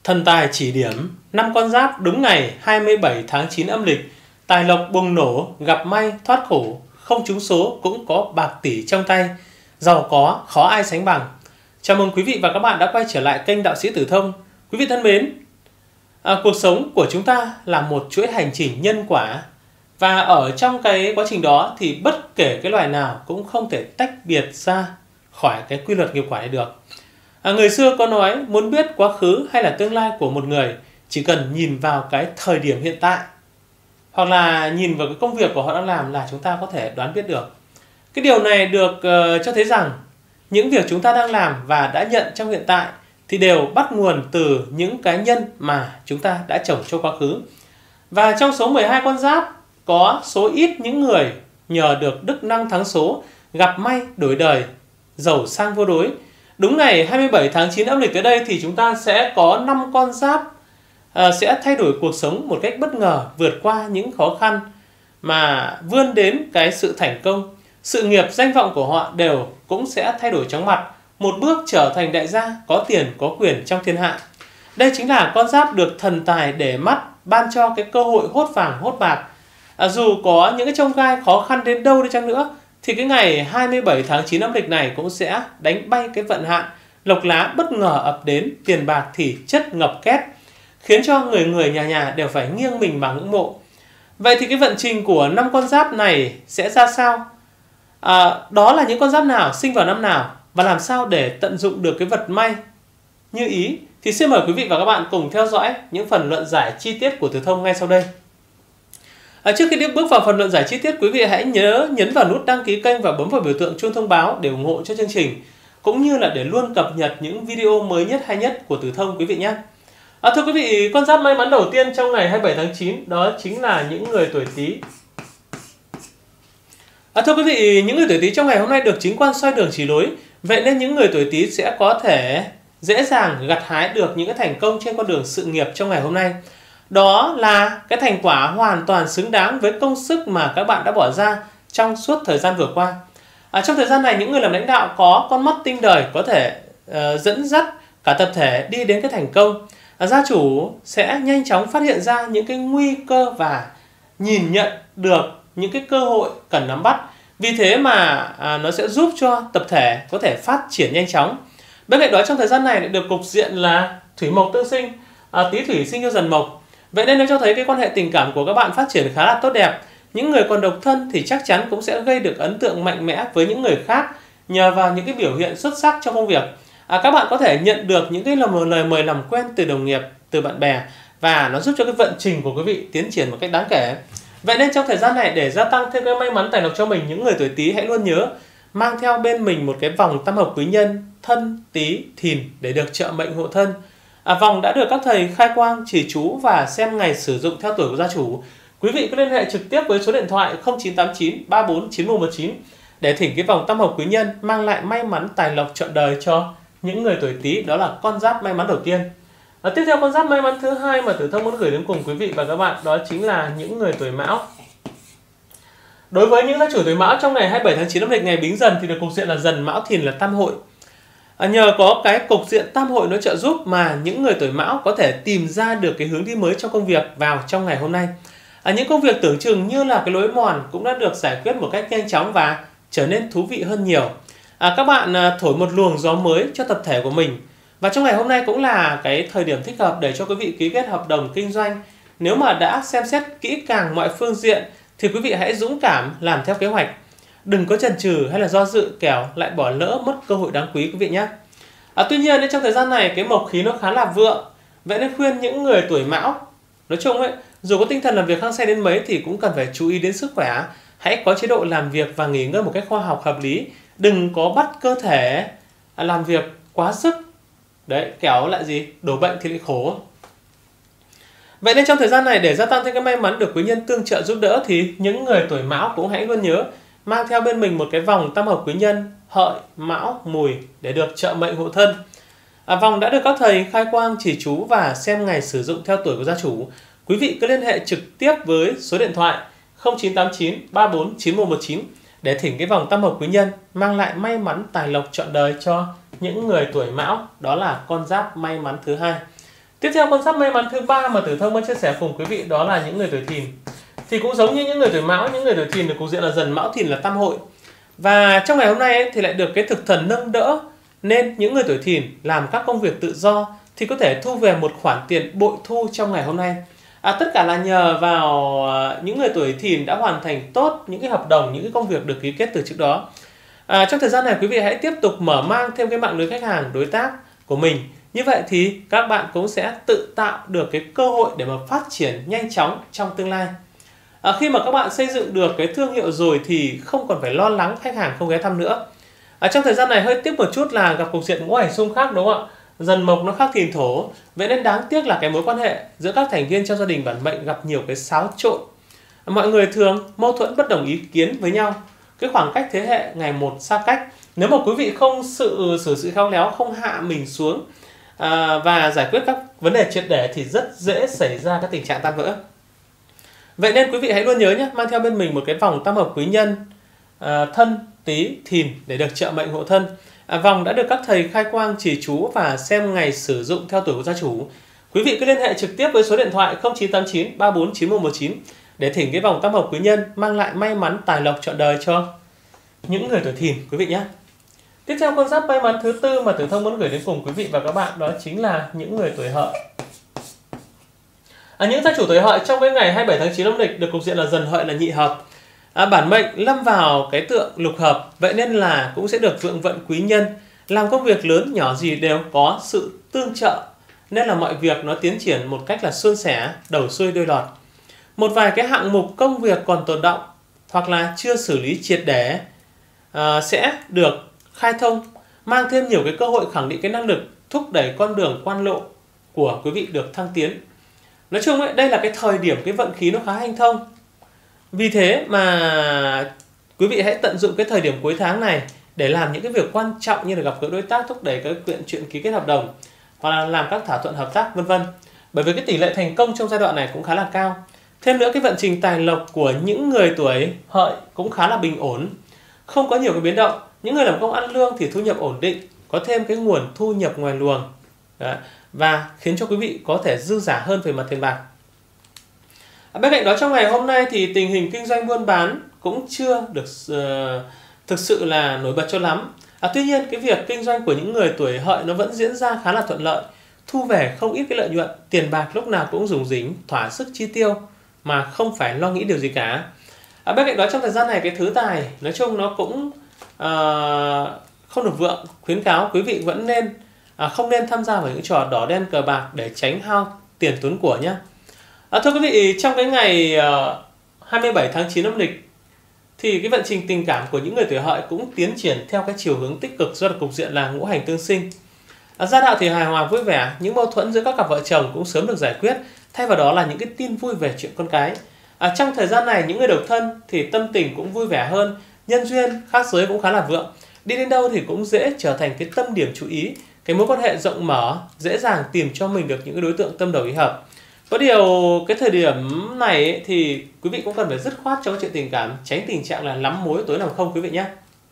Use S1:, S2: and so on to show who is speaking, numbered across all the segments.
S1: Thần tài chỉ điểm, 5 con giáp đúng ngày 27 tháng 9 âm lịch, tài lộc bùng nổ, gặp may, thoát khổ, không trúng số cũng có bạc tỷ trong tay, giàu có khó ai sánh bằng. Chào mừng quý vị và các bạn đã quay trở lại kênh Đạo Sĩ Tử Thông. Quý vị thân mến, cuộc sống của chúng ta là một chuỗi hành trình nhân quả, và ở trong cái quá trình đó thì bất kể cái loài nào cũng không thể tách biệt ra khỏi cái quy luật nghiệp quả này được. Người xưa có nói muốn biết quá khứ hay là tương lai của một người chỉ cần nhìn vào cái thời điểm hiện tại, hoặc là nhìn vào cái công việc của họ đang làm là chúng ta có thể đoán biết được. Cái điều này được cho thấy rằng những việc chúng ta đang làm và đã nhận trong hiện tại thì đều bắt nguồn từ những cái nhân mà chúng ta đã trồng cho quá khứ. Và trong số 12 con giáp, có số ít những người nhờ được đức năng thắng số, gặp may đổi đời, giàu sang vô đối. Đúng ngày 27 tháng 9 âm lịch tới đây thì chúng ta sẽ có 5 con giáp sẽ thay đổi cuộc sống một cách bất ngờ, vượt qua những khó khăn mà vươn đến cái sự thành công. Sự nghiệp, danh vọng của họ đều cũng sẽ thay đổi chóng mặt, một bước trở thành đại gia, có tiền, có quyền trong thiên hạ. Đây chính là con giáp được thần tài để mắt ban cho cái cơ hội hốt vàng hốt bạc. Dù có những cái chông gai khó khăn đến đâu đi chăng nữa thì cái ngày 27 tháng 9 âm lịch này cũng sẽ đánh bay cái vận hạn, lộc lá bất ngờ ập đến, tiền bạc thì chất ngập két, khiến cho người người nhà nhà đều phải nghiêng mình mà ngưỡng mộ. Vậy thì cái vận trình của 5 con giáp này sẽ ra sao? Đó là những con giáp nào, sinh vào năm nào, và làm sao để tận dụng được cái vật may như ý? Thì xin mời quý vị và các bạn cùng theo dõi những phần luận giải chi tiết của Tử Thông ngay sau đây. Trước khi bước vào phần luận giải chi tiết, quý vị hãy nhớ nhấn vào nút đăng ký kênh và bấm vào biểu tượng chuông thông báo để ủng hộ cho chương trình, cũng như là để luôn cập nhật những video mới nhất hay nhất của Tử Thông quý vị nhé. Thưa quý vị, con giáp may mắn đầu tiên trong ngày 27 tháng 9 đó chính là những người tuổi Tý. Thưa quý vị, những người tuổi Tý trong ngày hôm nay được chính quan soi đường chỉ lối, vậy nên những người tuổi Tý sẽ có thể dễ dàng gặt hái được những cái thành công trên con đường sự nghiệp trong ngày hôm nay. Đó là cái thành quả hoàn toàn xứng đáng với công sức mà các bạn đã bỏ ra trong suốt thời gian vừa qua. Trong thời gian này, những người làm lãnh đạo có con mắt tinh đời có thể dẫn dắt cả tập thể đi đến cái thành công. Gia chủ sẽ nhanh chóng phát hiện ra những cái nguy cơ và nhìn nhận được những cái cơ hội cần nắm bắt. Vì thế mà nó sẽ giúp cho tập thể có thể phát triển nhanh chóng. Bên cạnh đó, trong thời gian này được cục diện là thủy mộc tương sinh, Tý thủy sinh cho dần mộc. Vậy nên nó cho thấy cái quan hệ tình cảm của các bạn phát triển khá là tốt đẹp. Những người còn độc thân thì chắc chắn cũng sẽ gây được ấn tượng mạnh mẽ với những người khác nhờ vào những cái biểu hiện xuất sắc trong công việc. Các bạn có thể nhận được những cái lời mời làm quen từ đồng nghiệp, từ bạn bè, và nó giúp cho cái vận trình của quý vị tiến triển một cách đáng kể. Vậy nên trong thời gian này, để gia tăng thêm cái may mắn tài lộc cho mình, những người tuổi Tý hãy luôn nhớ mang theo bên mình một cái vòng tam hợp quý nhân Thân, Tý, Thìn để được trợ mệnh hộ thân. Vòng đã được các thầy khai quang, chỉ chú và xem ngày sử dụng theo tuổi của gia chủ. Quý vị cứ liên hệ trực tiếp với số điện thoại 0989 34 9119 để thỉnh cái vòng tam hợp quý nhân mang lại may mắn tài lộc trọn đời cho những người tuổi Tý. Đó là con giáp may mắn đầu tiên. Tiếp theo, con giáp may mắn thứ hai mà Tử Thông muốn gửi đến cùng quý vị và các bạn đó chính là những người tuổi Mão. Đối với những gia chủ tuổi Mão trong ngày 27 tháng 9 âm lịch, ngày Bính Dần, thì được cục diện là Dần Mão Thìn là tam hội. Nhờ có cái cục diện tam hội nó trợ giúp mà những người tuổi Mão có thể tìm ra được cái hướng đi mới trong công việc vào trong ngày hôm nay. Những công việc tưởng chừng như là cái lối mòn cũng đã được giải quyết một cách nhanh chóng và trở nên thú vị hơn nhiều. Các bạn thổi một luồng gió mới cho tập thể của mình. Và trong ngày hôm nay cũng là cái thời điểm thích hợp để cho quý vị ký kết hợp đồng kinh doanh. Nếu mà đã xem xét kỹ càng mọi phương diện thì quý vị hãy dũng cảm làm theo kế hoạch. Đừng có chần chừ hay là do dự, kẻo lại bỏ lỡ mất cơ hội đáng quý quý vị nhé. Tuy nhiên trong thời gian này cái mộc khí nó khá là vượng. Vậy nên khuyên những người tuổi Mão nói chung ấy, dù có tinh thần làm việc hăng say đến mấy thì cũng cần phải chú ý đến sức khỏe. Hãy có chế độ làm việc và nghỉ ngơi một cách khoa học hợp lý. Đừng có bắt cơ thể làm việc quá sức. Đấy, kéo lại gì? Đổ bệnh thì lại khổ. Vậy nên trong thời gian này, để gia tăng thêm cái may mắn được quý nhân tương trợ giúp đỡ, thì những người tuổi Mão cũng hãy luôn nhớ mang theo bên mình một cái vòng tam hợp quý nhân Hợi, Mão, Mùi để được trợ mệnh hộ thân. Vòng đã được các thầy khai quang, chỉ chú và xem ngày sử dụng theo tuổi của gia chủ. Quý vị cứ liên hệ trực tiếp với số điện thoại 0989 34 9119 để thỉnh cái vòng tam hợp quý nhân mang lại may mắn tài lộc trọn đời cho những người tuổi Mão. Đó là con giáp may mắn thứ hai. Tiếp theo con giáp may mắn thứ ba mà Tử Thông muốn chia sẻ cùng quý vị đó là những người tuổi Thìn. Thì cũng giống như những người tuổi Mão, những người tuổi Thìn được cục diện là Dần Mão Thìn là tam hội. Và trong ngày hôm nay ấy, thì lại được cái thực thần nâng đỡ, nên những người tuổi Thìn làm các công việc tự do thì có thể thu về một khoản tiền bội thu trong ngày hôm nay. Tất cả là nhờ vào những người tuổi Thìn đã hoàn thành tốt những cái hợp đồng, những cái công việc được ký kết từ trước đó. Trong thời gian này quý vị hãy tiếp tục mở mang thêm cái mạng lưới khách hàng, đối tác của mình. Như vậy thì các bạn cũng sẽ tự tạo được cái cơ hội để mà phát triển nhanh chóng trong tương lai. Khi mà các bạn xây dựng được cái thương hiệu rồi thì không còn phải lo lắng khách hàng không ghé thăm nữa. Trong thời gian này hơi tiếc một chút là gặp cục diện ngũ hành xung khắc, đúng không ạ? Dần mộc nó khác Thìn thổ, vậy nên đáng tiếc là cái mối quan hệ giữa các thành viên trong gia đình bản mệnh gặp nhiều cái xáo trộn. Mọi người thường mâu thuẫn bất đồng ý kiến với nhau, cái khoảng cách thế hệ ngày một xa cách. Nếu mà quý vị không xử sự khéo léo, không hạ mình xuống và giải quyết các vấn đề triệt để thì rất dễ xảy ra các tình trạng tan vỡ. Vậy nên quý vị hãy luôn nhớ nhé, mang theo bên mình một cái vòng tam hợp quý nhân Thân, Tý, Thìn để được trợ mệnh hộ thân. Vòng đã được các thầy khai quang chỉ chú và xem ngày sử dụng theo tuổi của gia chủ. Quý vị cứ liên hệ trực tiếp với số điện thoại 0989 34 9119 để thỉnh cái vòng tam hợp quý nhân mang lại may mắn tài lộc trọn đời cho những người tuổi Thìn quý vị nhé. Tiếp theo con giáp may mắn thứ tư mà Tử Thông muốn gửi đến cùng quý vị và các bạn đó chính là những người tuổi Hợi. Những gia chủ tuổi Hợi trong cái ngày 27 tháng 9 âm lịch được cục diện là Dần Hợi là nhị hợp. Bản mệnh lâm vào cái tượng lục hợp, vậy nên là cũng sẽ được vượng vận quý nhân, làm công việc lớn nhỏ gì đều có sự tương trợ, nên là mọi việc nó tiến triển một cách là suôn sẻ, đầu xuôi đuôi lọt. Một vài cái hạng mục công việc còn tồn đọng hoặc là chưa xử lý triệt để sẽ được khai thông, mang thêm nhiều cái cơ hội khẳng định cái năng lực, thúc đẩy con đường quan lộ của quý vị được thăng tiến. Nói chung ấy, đây là cái thời điểm cái vận khí nó khá hanh thông. Vì thế mà quý vị hãy tận dụng cái thời điểm cuối tháng này để làm những cái việc quan trọng như là gặp gỡ đối tác, thúc đẩy cái chuyện ký kết hợp đồng hoặc là làm các thỏa thuận hợp tác vân vân. Bởi vì cái tỷ lệ thành công trong giai đoạn này cũng khá là cao. Thêm nữa cái vận trình tài lộc của những người tuổi Hợi cũng khá là bình ổn, không có nhiều cái biến động. Những người làm công ăn lương thì thu nhập ổn định, có thêm cái nguồn thu nhập ngoài luồng. Đấy, và khiến cho quý vị có thể dư giả hơn về mặt tiền bạc. Bên cạnh đó trong ngày hôm nay thì tình hình kinh doanh buôn bán cũng chưa được thực sự là nổi bật cho lắm. Tuy nhiên cái việc kinh doanh của những người tuổi Hợi nó vẫn diễn ra khá là thuận lợi, thu về không ít cái lợi nhuận, tiền bạc lúc nào cũng rủng rỉnh, thỏa sức chi tiêu mà không phải lo nghĩ điều gì cả. Bên cạnh đó trong thời gian này cái thứ tài nói chung nó cũng không được vượng, khuyến cáo quý vị vẫn nên không nên tham gia vào những trò đỏ đen cờ bạc để tránh hao tiền tốn của nhé. Thưa quý vị, trong cái ngày 27 tháng 9 âm lịch thì cái vận trình tình cảm của những người tuổi Hợi cũng tiến triển theo cái chiều hướng tích cực do được cục diện là ngũ hành tương sinh. Gia đạo thì hài hòa vui vẻ, những mâu thuẫn giữa các cặp vợ chồng cũng sớm được giải quyết, thay vào đó là những cái tin vui về chuyện con cái. Trong thời gian này những người độc thân thì tâm tình cũng vui vẻ hơn, nhân duyên khác giới cũng khá là vượng, đi đến đâu thì cũng dễ trở thành cái tâm điểm chú ý, cái mối quan hệ rộng mở, dễ dàng tìm cho mình được những cái đối tượng tâm đầu ý hợp. Có điều cái thời điểm này ấy, thì quý vị cũng cần phải dứt khoát trong chuyện tình cảm, tránh tình trạng là lắm mối tối làm không quý vị nhé.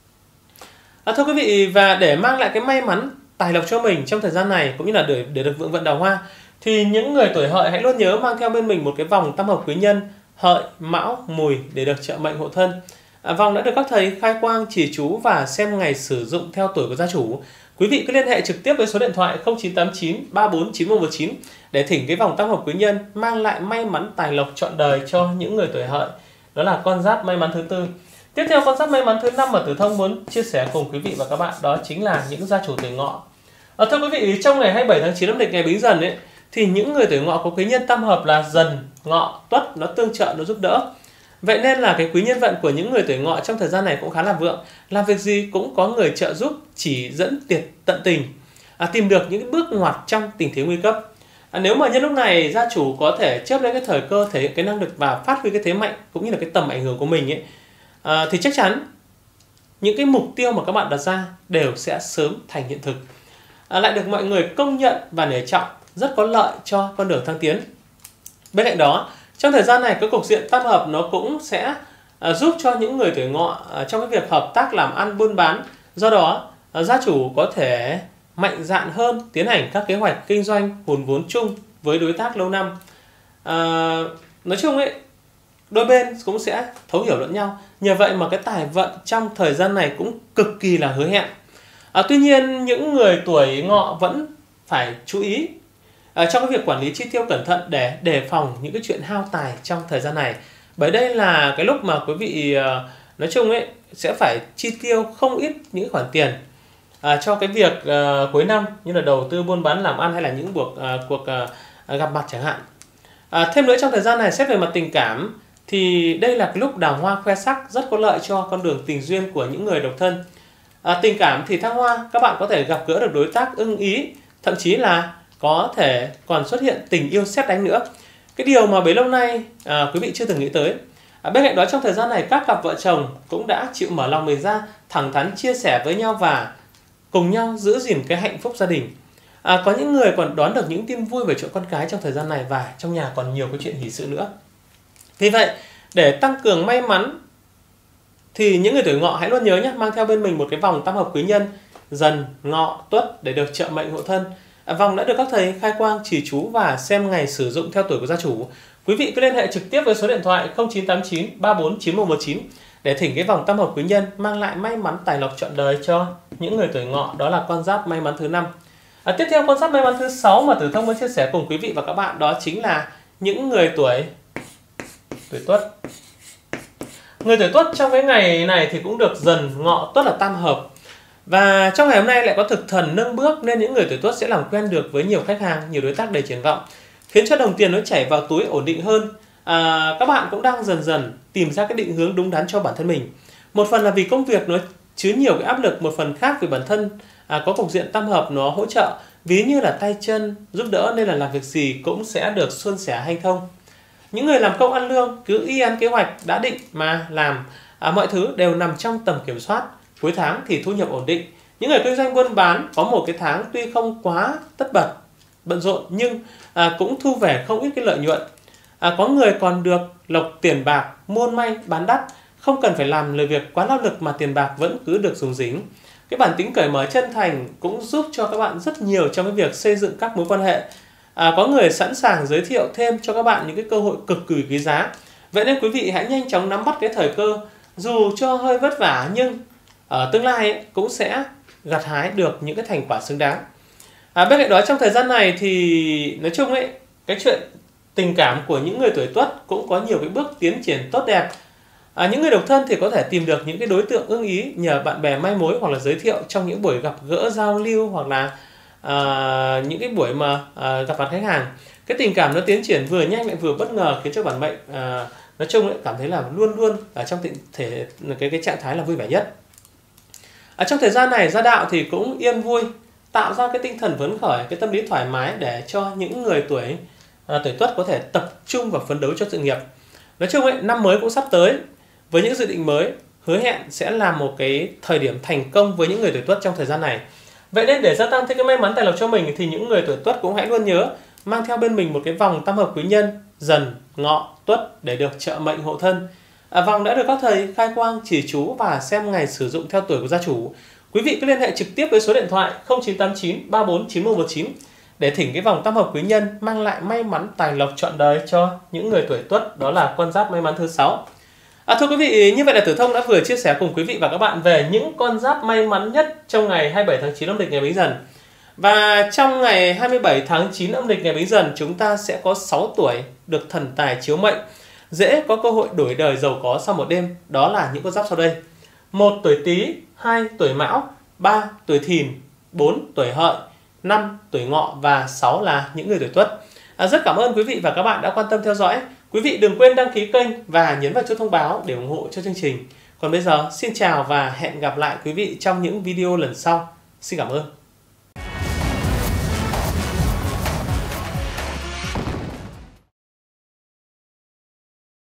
S1: Thưa quý vị, và để mang lại cái may mắn tài lộc cho mình trong thời gian này cũng như là để được vượng vận đào hoa thì những người tuổi Hợi hãy luôn nhớ mang theo bên mình một cái vòng tam hợp quý nhân Hợi, Mão, Mùi để được trợ mệnh hộ thân. Vòng đã được các thầy khai quang chỉ chú và xem ngày sử dụng theo tuổi của gia chủ. Quý vị cứ liên hệ trực tiếp với số điện thoại 0989 34 9119 để thỉnh cái vòng tam hợp quý nhân mang lại may mắn tài lộc trọn đời cho những người tuổi Hợi. Đó là con giáp may mắn thứ tư. Tiếp theo con giáp may mắn thứ năm mà Tử Thông muốn chia sẻ cùng quý vị và các bạn đó chính là những gia chủ tuổi Ngọ. Thưa quý vị, trong ngày 27 tháng 9 âm lịch ngày Bính Dần ấy thì những người tuổi Ngọ có quý nhân tam hợp là Dần, Ngọ, Tuất nó tương trợ, nó giúp đỡ. Vậy nên là cái quý nhân vận của những người tuổi Ngọ trong thời gian này cũng khá là vượng, làm việc gì cũng có người trợ giúp, chỉ dẫn tận tình, tìm được những bước ngoặt trong tình thế nguy cấp. Nếu mà nhân lúc này gia chủ có thể chớp lấy cái thời cơ, thể hiện cái năng lực và phát huy cái thế mạnh cũng như là cái tầm ảnh hưởng của mình ấy, thì chắc chắn những cái mục tiêu mà các bạn đặt ra đều sẽ sớm thành hiện thực, lại được mọi người công nhận và nể trọng, rất có lợi cho con đường thăng tiến. Bên cạnh đó trong thời gian này cái cục diện tam hợp nó cũng sẽ giúp cho những người tuổi Ngọ trong cái việc hợp tác làm ăn buôn bán. Do đó gia chủ có thể mạnh dạn hơn tiến hành các kế hoạch kinh doanh hùn vốn chung với đối tác lâu năm. Nói chung ấy, đôi bên cũng sẽ thấu hiểu lẫn nhau. Nhờ vậy mà cái tài vận trong thời gian này cũng cực kỳ là hứa hẹn. Tuy nhiên những người tuổi Ngọ vẫn phải chú ý trong cái việc quản lý chi tiêu cẩn thận để đề phòng những cái chuyện hao tài trong thời gian này. Bởi đây là cái lúc mà quý vị nói chung ấy sẽ phải chi tiêu không ít những khoản tiền cho cái việc cuối năm, như là đầu tư buôn bán làm ăn hay là những cuộc gặp mặt chẳng hạn. Thêm nữa, trong thời gian này xét về mặt tình cảm thì đây là cái lúc đào hoa khoe sắc, rất có lợi cho con đường tình duyên của những người độc thân. Tình cảm thì thăng hoa, các bạn có thể gặp gỡ được đối tác ưng ý, thậm chí là có thể còn xuất hiện tình yêu sét đánh nữa. Cái điều mà bấy lâu nay quý vị chưa từng nghĩ tới. Bên cạnh đó, trong thời gian này các cặp vợ chồng cũng đã chịu mở lòng mình ra, thẳng thắn chia sẻ với nhau và cùng nhau giữ gìn cái hạnh phúc gia đình. Có những người còn đón được những tin vui về chuyện con cái trong thời gian này, và trong nhà còn nhiều cái chuyện hỷ sự nữa. Vì vậy, để tăng cường may mắn thì những người tuổi Ngọ hãy luôn nhớ nhé, mang theo bên mình một cái vòng tam hợp quý nhân Dần, Ngọ, Tuất để được trợ mệnh hộ thân. Vòng đã được các thầy khai quang chỉ chú và xem ngày sử dụng theo tuổi của gia chủ. Quý vị cứ liên hệ trực tiếp với số điện thoại 0989 34 9119 để thỉnh cái vòng tam hợp quý nhân mang lại may mắn tài lộc trọn đời cho những người tuổi Ngọ, đó là con giáp may mắn thứ 5. Tiếp theo, con giáp may mắn thứ 6 mà Tử Thông muốn chia sẻ cùng quý vị và các bạn đó chính là những người tuổi Tuất. Người tuổi Tuất trong cái ngày này thì cũng được Dần, Ngọ, Tuất là tam hợp. Và trong ngày hôm nay lại có thực thần nâng bước, nên những người tuổi Tuất sẽ làm quen được với nhiều khách hàng, nhiều đối tác đầy triển vọng, khiến cho đồng tiền nó chảy vào túi ổn định hơn. Các bạn cũng đang dần dần tìm ra cái định hướng đúng đắn cho bản thân mình. Một phần là vì công việc nó chứa nhiều cái áp lực, một phần khác vì bản thân có cục diện tam hợp nó hỗ trợ, ví như là tay chân giúp đỡ, nên là làm việc gì cũng sẽ được suôn sẻ hanh thông. Những người làm công ăn lương cứ y ăn kế hoạch đã định mà làm, mọi thứ đều nằm trong tầm kiểm soát. Cuối tháng thì thu nhập ổn định. Những người kinh doanh buôn bán có một cái tháng tuy không quá tất bật, bận rộn, nhưng cũng thu về không ít cái lợi nhuận. Có người còn được lộc tiền bạc, muôn may bán đắt, không cần phải làm lời việc quá lao lực mà tiền bạc vẫn cứ được dùng dính. Cái bản tính cởi mở chân thành cũng giúp cho các bạn rất nhiều trong cái việc xây dựng các mối quan hệ. Có người sẵn sàng giới thiệu thêm cho các bạn những cái cơ hội cực kỳ quý giá. Vậy nên quý vị hãy nhanh chóng nắm bắt cái thời cơ, dù cho hơi vất vả nhưng ở tương lai ấy, cũng sẽ gặt hái được những cái thành quả xứng đáng. Bên cạnh đó, trong thời gian này thì nói chung ấy, cái chuyện tình cảm của những người tuổi Tuất cũng có nhiều cái bước tiến triển tốt đẹp. Những người độc thân thì có thể tìm được những cái đối tượng ưng ý nhờ bạn bè mai mối hoặc là giới thiệu trong những buổi gặp gỡ giao lưu, hoặc là những cái buổi mà gặp mặt khách hàng. Cái tình cảm nó tiến triển vừa nhanh lại vừa bất ngờ, khiến cho bản mệnh nói chung ấy, cảm thấy là luôn luôn ở trong cái trạng thái là vui vẻ nhất. Trong thời gian này, gia đạo thì cũng yên vui, tạo ra cái tinh thần phấn khởi, cái tâm lý thoải mái để cho những người tuổi Tuất có thể tập trung và phấn đấu cho sự nghiệp. Nói chung ấy, năm mới cũng sắp tới với những dự định mới, hứa hẹn sẽ là một cái thời điểm thành công với những người tuổi Tuất trong thời gian này. Vậy nên để gia tăng thêm cái may mắn tài lộc cho mình thì những người tuổi Tuất cũng hãy luôn nhớ mang theo bên mình một cái vòng tam hợp quý nhân Dần, Ngọ, Tuất để được trợ mệnh hộ thân. Vòng đã được các thầy khai quang chỉ chú và xem ngày sử dụng theo tuổi của gia chủ. Quý vị cứ liên hệ trực tiếp với số điện thoại 0989 34 9119 để thỉnh cái vòng tam hợp quý nhân mang lại may mắn tài lộc trọn đời cho những người tuổi Tuất, đó là con giáp may mắn thứ 6. Thưa quý vị, như vậy là Tử Thông đã vừa chia sẻ cùng quý vị và các bạn về những con giáp may mắn nhất trong ngày 27 tháng 9 âm lịch ngày Bính Dần. Và trong ngày 27 tháng 9 âm lịch ngày Bính Dần, chúng ta sẽ có 6 tuổi được thần tài chiếu mệnh, dễ có cơ hội đổi đời giàu có sau một đêm. Đó là những con giáp sau đây: 1 tuổi Tý, 2 tuổi Mão, 3 tuổi Thìn, 4 tuổi Hợi, 5 tuổi Ngọ và 6 là những người tuổi Tuất. Rất cảm ơn quý vị và các bạn đã quan tâm theo dõi. Quý vị đừng quên đăng ký kênh và nhấn vào chuông thông báo để ủng hộ cho chương trình. Còn bây giờ, xin chào và hẹn gặp lại quý vị trong những video lần sau. Xin cảm ơn.